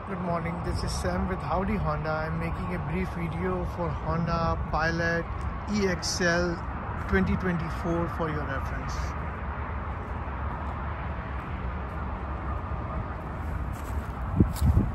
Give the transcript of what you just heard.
Good morning, this is Sam with Howdy Honda. I'm making a brief video for Honda Pilot ExL 2024 for your reference.